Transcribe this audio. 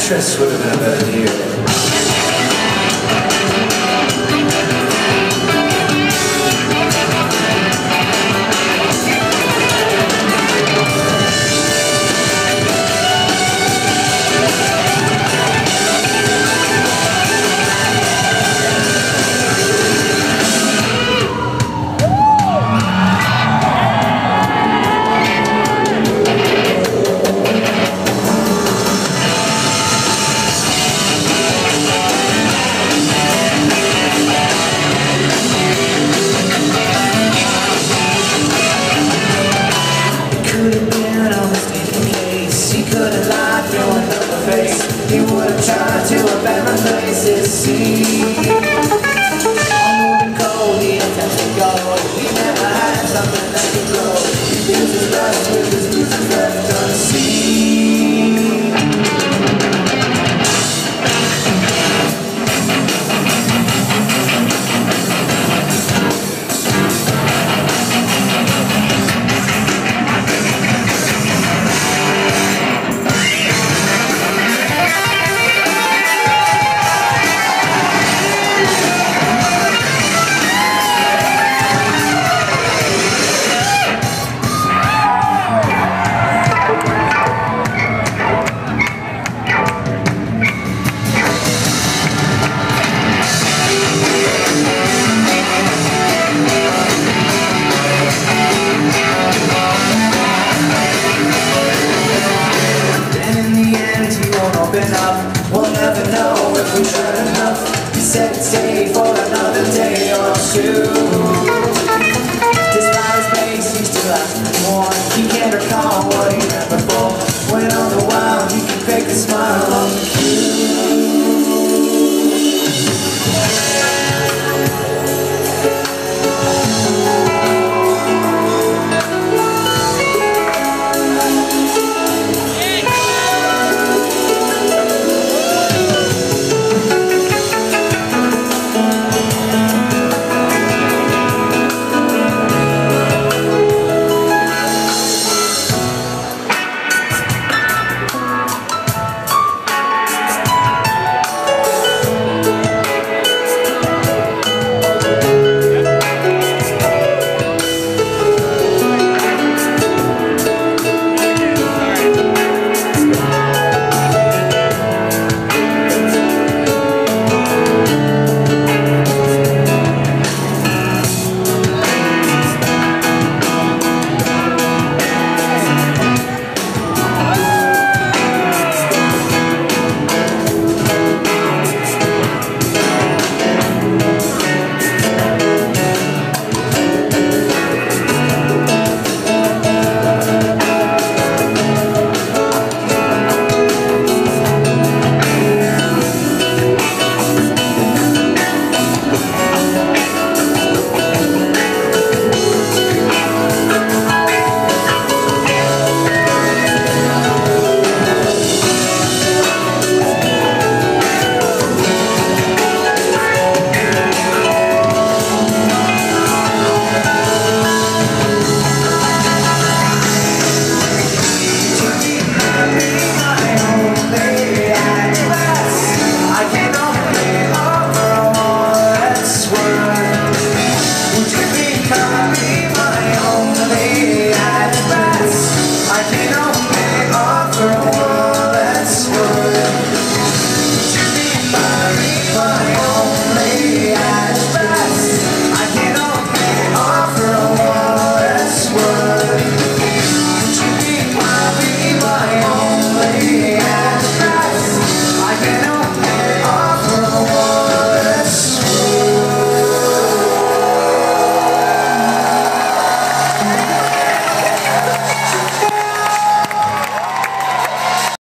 actress would have been a better deal. He would have tried to abandon my places, see. I'm moving cold, he attempts to go. He never had something that could grow. He feels his rust with his bruises left unseen. We'll never know if we tried enough. He said he'd stay for another day or two. Despite his pace, he still asks more. He can't recall what he had before. When on the wild, he can fake a smile on the cue.